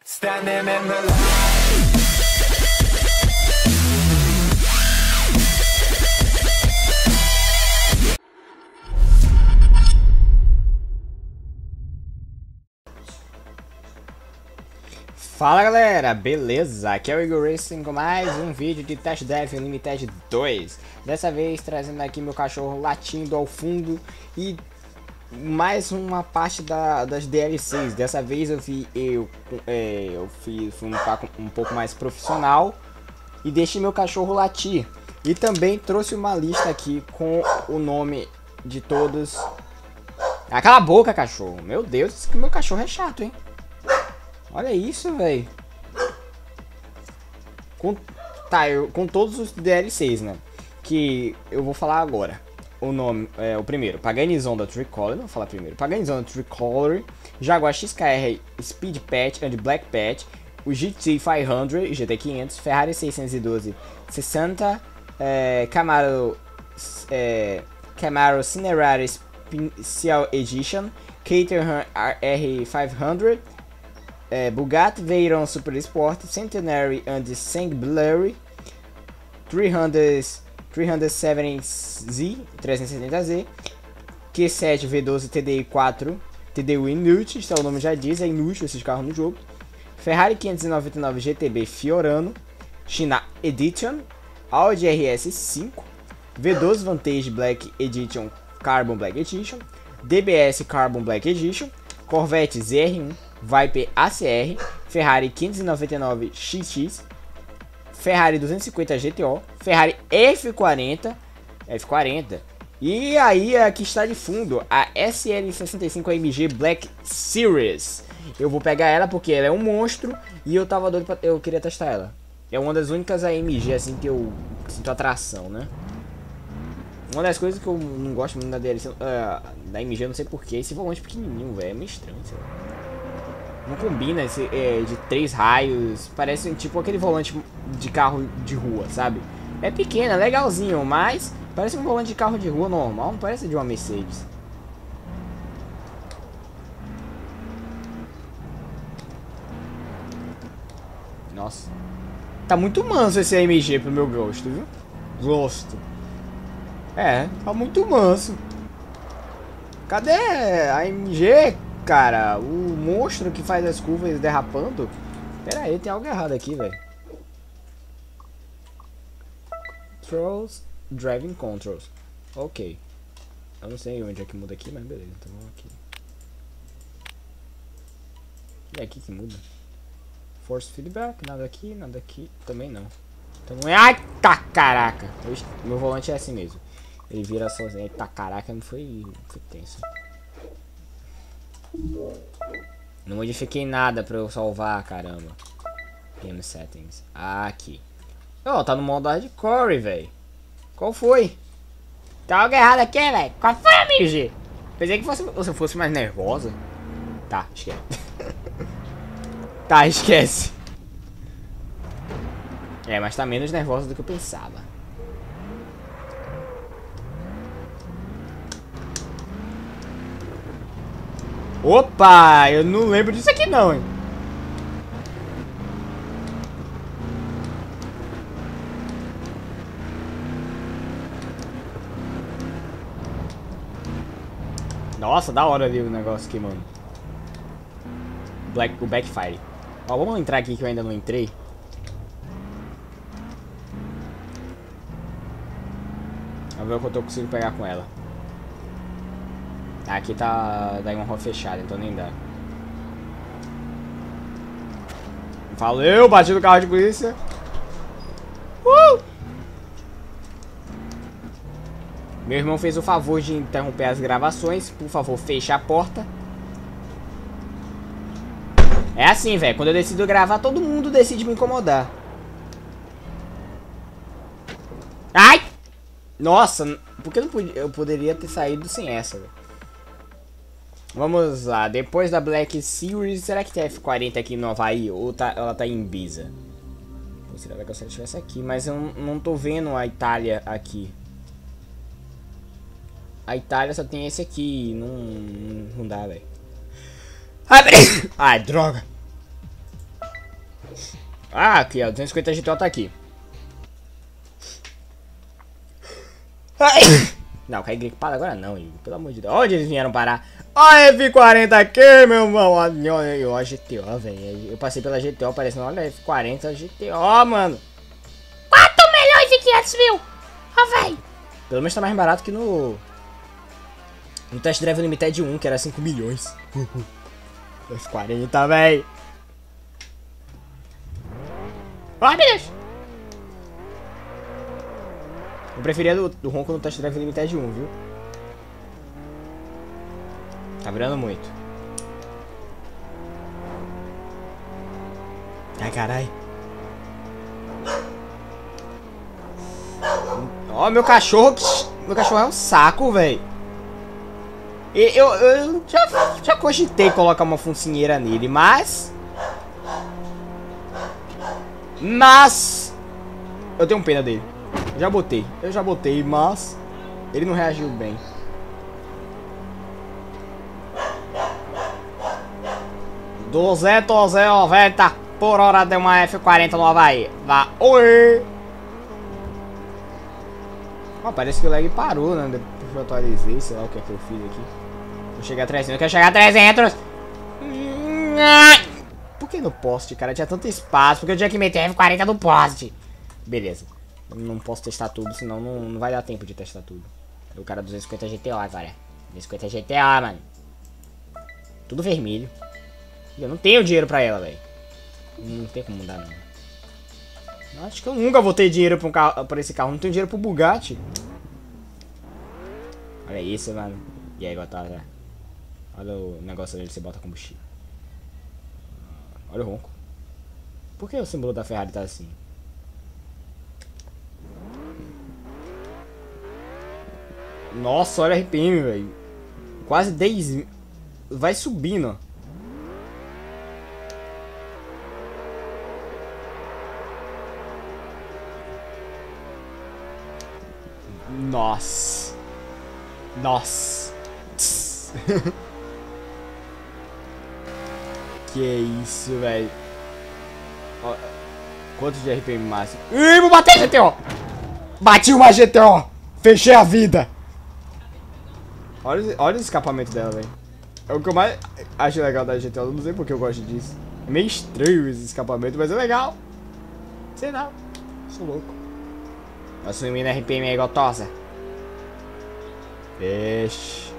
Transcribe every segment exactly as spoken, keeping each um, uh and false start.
Standing in the light. Fala galera, beleza? Aqui é o Eagle Racing com mais um vídeo de Test Drive Unlimited dois. Dessa vez trazendo aqui meu cachorro latindo ao fundo e mais uma parte da, das D L Cs. Dessa vez eu vi eu, é, eu fui, fui um, um pouco mais profissional e deixei meu cachorro latir. E também trouxe uma lista aqui com o nome de todos. Ah, cala a boca, cachorro. Meu Deus, esse meu cachorro é chato, hein? Olha isso, velho. Com, tá, eu, com todos os D L Cs, né? Que eu vou falar agora. O nome, é, o primeiro, Pagani Zonda Tricolor. Vou falar primeiro. Pagani Zonda Tricolor, Jaguar X K R Speed Patch and Black Patch, o G T quinhentos, G T quinhentos, Ferrari seiscentos e doze sessenta, é, Camaro, é, Camaro Cinerary Special Edition, Caterham R quinhentos, É, Bugatti Veyron Super Sport, Centenary and Sangblurry, trezentos e setenta Z, trezentos e setenta Z, Q sete V doze T D I quatro, T D I inútil, então o nome já diz, é inútil esses carros no jogo, Ferrari quinhentos e noventa e nove G T B Fiorano, China Edition, Audi R S cinco, V doze Vantage Black Edition Carbon Black Edition, D B S Carbon Black Edition, Corvette Z R um, Viper A C R, Ferrari quinhentos e noventa e nove X X, Ferrari duzentos e cinquenta G T O, Ferrari F quarenta, F quarenta, e aí aqui está de fundo a S L sessenta e cinco A M G Black Series. Eu vou pegar ela porque ela é um monstro e eu tava doido pra, eu queria testar ela. É uma das únicas A M G assim que eu sinto atração, né? Uma das coisas que eu não gosto muito da D L C, uh, da A M G, eu não sei porquê, esse volante pequenininho, velho, é meio estranho, sei lá. Não combina esse é, de três raios. Parece tipo aquele volante de carro de rua, sabe? É pequeno, é legalzinho, mas parece um volante de carro de rua normal. Não parece de uma Mercedes. Nossa. Tá muito manso esse A M G pro meu gosto, viu? Gosto. É, tá muito manso. Cadê a A M G? Cara, o monstro que faz as curvas derrapando. Pera aí, tem algo errado aqui, velho. Controls, Driving Controls. Ok. Eu não sei onde é que muda aqui, mas beleza. Então vamos aqui. E é aqui que muda. Force Feedback, nada aqui, nada aqui. Também não. Então não é. Ai, tá caraca. Meu volante é assim mesmo. Ele vira sozinho. Eita caraca, não foi, foi tenso. Não modifiquei nada pra eu salvar, caramba. Game Settings. Ah, aqui. Ó, oh, tá no modo hardcore, velho. Qual foi? Tá algo errado aqui, velho. Qual foi, amigo G? Pensei que fosse, você fosse mais nervosa. Tá, esquece. Tá, esquece. É, mas tá menos nervosa do que eu pensava. Opa, eu não lembro disso aqui não, hein. Nossa, da hora ali o negócio aqui, mano. Black, o Backfire. Ó, vamos entrar aqui que eu ainda não entrei. Vamos ver o que eu tô conseguindo pegar com ela. Aqui tá daí uma rua fechada, então nem dá. Valeu, bati no carro de polícia. Uh! Meu irmão fez o favor de interromper as gravações. Por favor, feche a porta. É assim, velho. Quando eu decido gravar, todo mundo decide me incomodar. Ai! Nossa, por que eu não podia, eu poderia ter saído sem essa, velho? Vamos lá, depois da Black Series, será que tem F quarenta aqui no Havaí ou tá, ela tá em Ibiza? Seria legal se ela estivesse aqui, mas eu não, não tô vendo a Itália aqui. A Itália só tem esse aqui, não, não dá, velho. Ai, droga! Ah, aqui, ó. duzentos e cinquenta G T O tá aqui. Ai. Não, cai grego para agora não, Igor. Pelo amor de Deus. Onde eles vieram parar? Ó, F quarenta aqui, meu irmão. Olha, olha, olha, G T O, velho. Eu passei pela G T O, parecendo, olha, F quarenta, G T O, mano. quatro milhões e quinhentos mil. Ó, velho. Pelo menos tá mais barato que no... No Test Drive Limited um, que era cinco milhões. F quarenta, velho. Ai, meu Deus. Eu preferia do, do ronco no Test Drive Limited um, viu? Tá virando muito. Ai, carai. Ó, meu cachorro. Meu cachorro é um saco, velho. Eu, eu já, já cogitei colocar uma funcinheira nele, mas... Mas... Eu tenho pena dele. Eu já botei, eu já botei, mas... Ele não reagiu bem. duzentos e noventa por hora de uma F quarenta no Havaí. Vá, oi! Oh, parece que o lag parou, né? Depois eu atualizei, sei lá o que é que eu fiz aqui. Vou chegar a trezentos, eu quero chegar a trezentos! Por que no poste, cara? Tinha tanto espaço, porque eu tinha que meter F quarenta no poste. Beleza. Eu não posso testar tudo, senão não, não vai dar tempo de testar tudo. O cara duzentos e cinquenta G T O agora. duzentos e cinquenta G T O, mano. Tudo vermelho. E eu não tenho dinheiro pra ela, velho. Não tem como mudar, não. Acho que eu nunca vou ter dinheiro pra, um carro, pra esse carro. Não tenho dinheiro pro Bugatti. Olha isso, mano. E aí, Gotada. Olha o negócio onde você bota combustível. Olha o ronco. Por que o símbolo da Ferrari tá assim? Nossa, olha o R P M, velho. Quase dez mil. Vai subindo, ó. Nossa. Nossa. Que isso, velho. Quanto de R P M máximo? Ih, vou bater G T O! Bati uma G T O! Fechei a vida! Olha, olha o escapamento dela, velho. É o que eu mais acho legal da G T O. Eu não sei porque eu gosto disso. É meio estranho esse escapamento, mas é legal. Sei não. Sou louco. Assumindo R P M aí, gotosa. Fecha.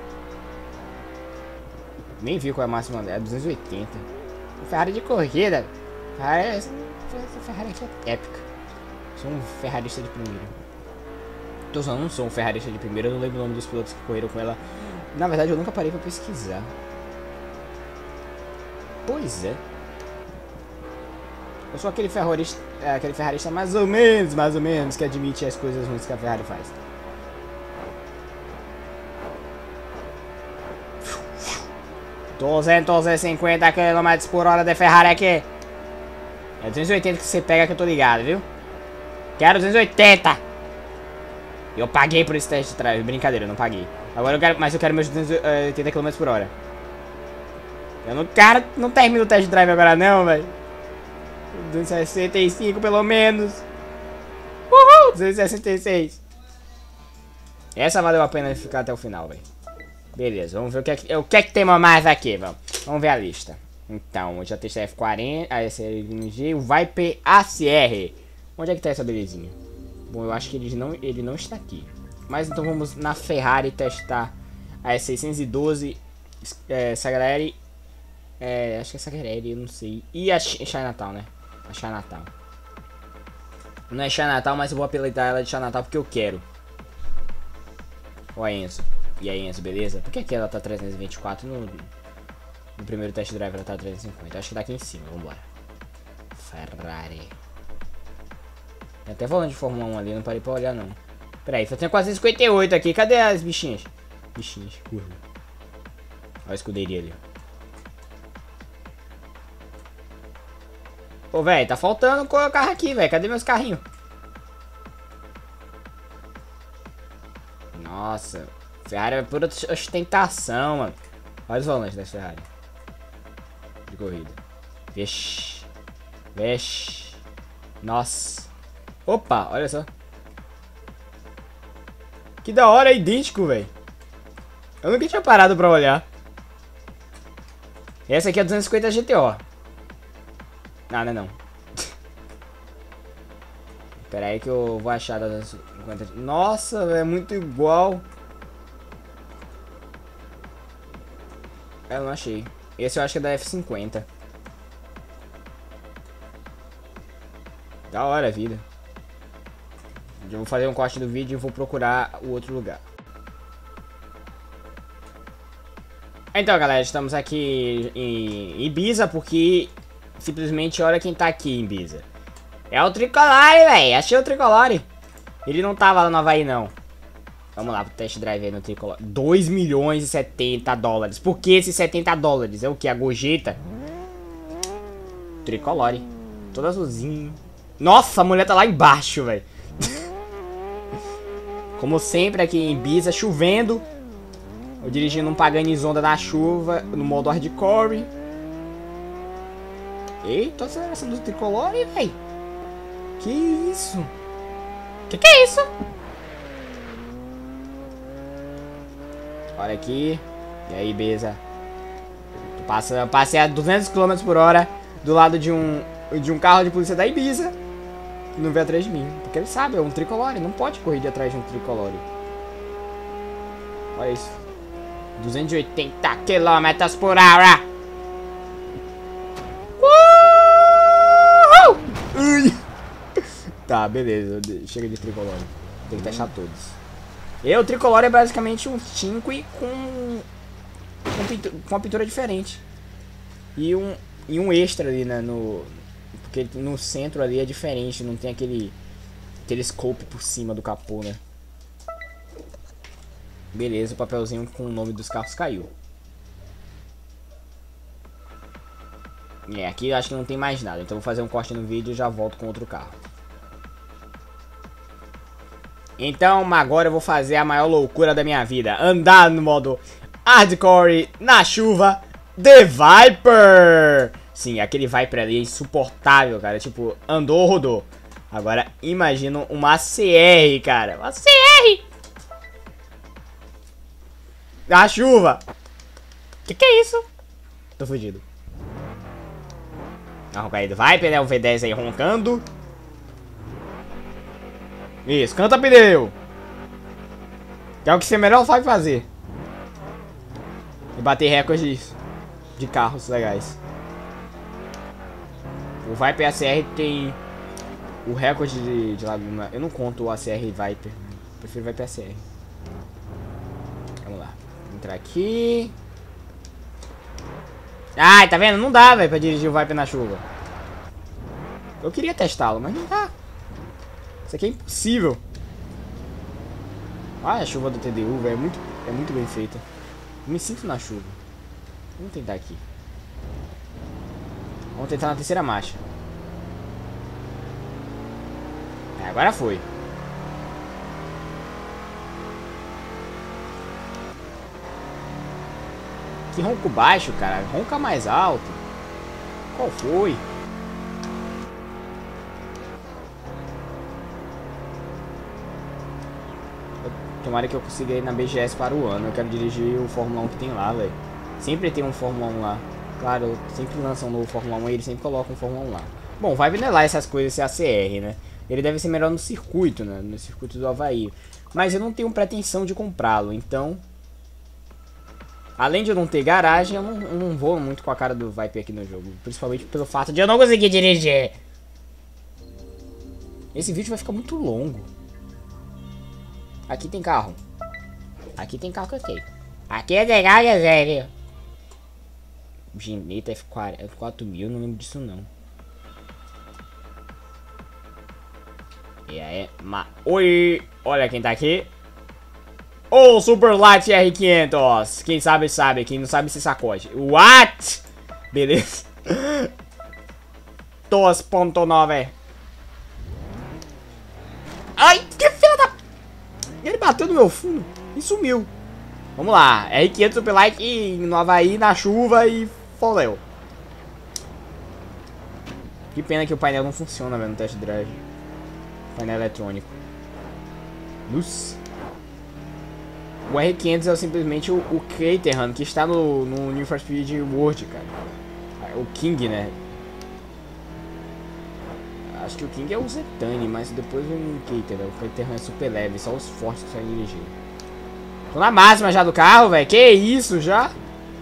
Nem vi qual é a máxima dela. É duzentos e oitenta. Ferrari de corrida. Ferrari, essa Ferrari aqui é épica. Sou um ferrarista de primeira. Tô usando, não sou um ferrarista de primeira. Eu não lembro o nome dos pilotos que correram com ela. Na verdade, eu nunca parei pra pesquisar. Pois é. Eu sou aquele ferrarista, é, aquele ferrarista mais ou menos, mais ou menos, que admite as coisas ruins que a Ferrari faz. duzentos e cinquenta quilômetros por hora de Ferrari aqui. É duzentos e oitenta que você pega que eu tô ligado, viu? Quero duzentos e oitenta. Eu paguei por esse teste de drive. Brincadeira, eu não paguei. Agora eu quero, mas eu quero meus duzentos e oitenta quilômetros por hora. Eu não quero, não termino o teste de drive agora não, velho. duzentos e sessenta e cinco pelo menos. Uhul! duzentos e sessenta e seis. Essa valeu a pena ficar até o final, velho. Beleza, vamos ver o que é que, o que, é que temos mais aqui, vamos. Vamos ver a lista. Então, eu já testei F quarenta, a S R G, o Viper A C R. Onde é que tá essa belezinha? Bom, eu acho que ele não, ele não está aqui. Mas então vamos na Ferrari testar a S seiscentos e doze, é, Sagrari, é, acho que é Sagrari, eu não sei. E a Chinatown, né? A Chinatown. Não é Chinatown, mas eu vou apelidar ela de Chinatown porque eu quero. Ó, Enzo. E aí, Enzo, beleza? Por que aqui ela tá trezentos e vinte e quatro no, no primeiro test drive ela tá trezentos e cinquenta? Acho que tá aqui em cima, vambora. Ferrari. Tem até volante de Fórmula um ali, não parei pra olhar não. Pera aí, só tem quatrocentos e cinquenta e oito aqui, cadê as bichinhas? Bichinhas, uhum. Olha a escuderia ali. Pô, velho, tá faltando o carro aqui, velho. Cadê meus carrinhos? Nossa, Ferrari é pura ostentação, mano. Olha os volantes da Ferrari de corrida. Vixe. Vixe. Nossa. Opa, olha só. Que da hora, é idêntico, velho. Eu nunca tinha parado pra olhar. Essa aqui é duzentos e cinquenta G T O. Não, não é não. Pera aí que eu vou achar da duzentos e cinquenta. Nossa, é muito igual. Eu não achei. Esse eu acho que é da F cinquenta. Da hora a vida. Eu vou fazer um corte do vídeo e vou procurar o outro lugar. Então, galera, estamos aqui em Ibiza porque simplesmente olha quem tá aqui em Ibiza. É o Tricolore, velho. Achei o Tricolore. Ele não tava lá no Havaí, não. Vamos lá pro test drive aí no Tricolore. dois milhões e setenta dólares. Por que esses setenta dólares? É o que? A gorjeta? Tricolore. Todo azulzinho. Nossa, a mulher tá lá embaixo, velho. Como sempre aqui em Ibiza, chovendo. Eu dirigindo um Paganizonda na chuva, no modo hardcore. Eita, a aceleração do Tricolore, velho. Que isso? Que que é isso? Olha aqui. E aí, beleza? Passa, passei a duzentos quilômetros por hora do lado de um, de um carro de polícia da Ibiza. E não veio atrás de mim. Porque ele sabe, é um Tricolore. Não pode correr de atrás de um Tricolore. Olha isso. duzentos e oitenta quilômetros por hora. Uhul! Ui. Tá, beleza. Chega de Tricolore. Tem que testar todos. E o Tricolore é basicamente um cinco com, com, pintura, com uma pintura diferente. E um, e um extra ali, né? No, porque no centro ali é diferente. Não tem aquele, aquele scope por cima do capô, né? Beleza, o papelzinho com o nome dos carros caiu. É, aqui eu acho que não tem mais nada. Então eu vou fazer um corte no vídeo e já volto com outro carro. Então agora eu vou fazer a maior loucura da minha vida. Andar no modo hardcore, na chuva, The Viper. Sim, aquele Viper ali é insuportável, cara. Tipo, andou, rodou. Agora imagina uma C R, cara. Uma C R! Na chuva! Que que é isso? Tô fugido. A ronca aí do Viper, né? O V dez aí roncando. Isso, canta pneu! Que é o que você melhor sabe fazer. E bater recordes de carros legais. O Viper A C R tem o recorde de, de laguna. Eu não conto o A C R Viper. Prefiro Viper A C R. Vamos lá. Entrar aqui. Ai, tá vendo? Não dá, velho, pra dirigir o Viper na chuva. Eu queria testá-lo, mas não dá. Isso aqui é impossível. Olha a chuva do T D U, velho. É muito, é muito bem feita. Eu me sinto na chuva. Vamos tentar aqui. Vamos tentar na terceira marcha. É, agora foi. Que ronco baixo, cara. Ronca mais alto. Qual foi? Tomara que eu consiga ir na B G S para o ano. Eu quero dirigir o Fórmula um que tem lá, velho. Sempre tem um Fórmula um lá. Claro, sempre lançam um novo Fórmula um e eles sempre colocam um Fórmula um lá. Bom, vai venelar essas coisas, esse A C R, né? Ele deve ser melhor no circuito, né? No circuito do Havaí. Mas eu não tenho pretensão de comprá-lo, então... Além de eu não ter garagem, eu não, eu não vou muito com a cara do Viper aqui no jogo. Principalmente pelo fato de eu não conseguir dirigir. Esse vídeo vai ficar muito longo. Aqui tem carro. Aqui tem carro que eu sei. Aqui é legal, é sério. Gineta F quatro mil, não lembro disso não. E aí, ma... Oi! Olha quem tá aqui. O oh, Super Light R quinhentos. Quem sabe, sabe. Quem não sabe, se sacode. What? Beleza. dois ponto nove. Ai, que filha da... Ele bateu no meu fundo e sumiu. Vamos lá. R quinhentos Super Light no Havaí, na chuva e foléu. Que pena que o painel não funciona, velho, no test drive. Painel eletrônico. Nossa. O R quinhentos é simplesmente o, o Caterham, que está no, no Need for Speed World, cara. O King, né? Acho que o King é o Zetane, mas depois vem o Caterham. O Caterham é super leve, só os fortes que conseguem dirigir. Tô na máxima já do carro, velho. Que isso, já?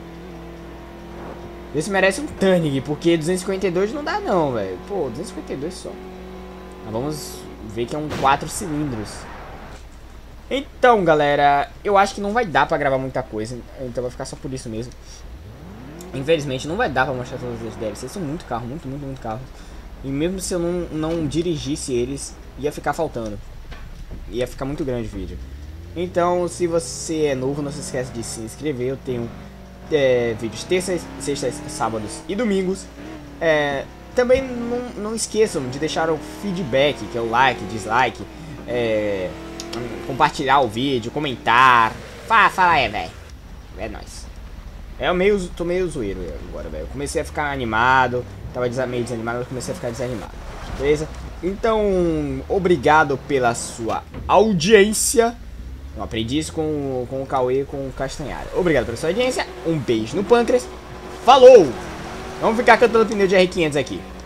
Esse merece um Tanning, porque duzentos e cinquenta e dois não dá não, velho. Pô, duzentos e cinquenta e dois só. Mas vamos ver que é um quatro cilindros. Então, galera, eu acho que não vai dar pra gravar muita coisa. Então vai ficar só por isso mesmo. Infelizmente, não vai dar pra mostrar todos os D L Cs. São muito carro, muito, muito, muito carro. E mesmo se eu não, não dirigisse eles, ia ficar faltando. Ia ficar muito grande o vídeo. Então, se você é novo, não se esquece de se inscrever. Eu tenho é, vídeos terças, sextas, sábados e domingos. É, também não, não esqueçam de deixar o feedback, que é o like, dislike, é, compartilhar o vídeo, comentar. Fala, fala aí, velho. É nóis. É, eu meio, tô meio zoeiro agora, velho. Comecei a ficar animado, tava meio desanimado, mas comecei a ficar desanimado. Beleza? Então, obrigado pela sua audiência. Eu aprendi isso com, com o Cauê e com o Castanhari. Obrigado pela sua audiência. Um beijo no pâncreas. Falou! Vamos ficar cantando pneu de R quinhentos aqui.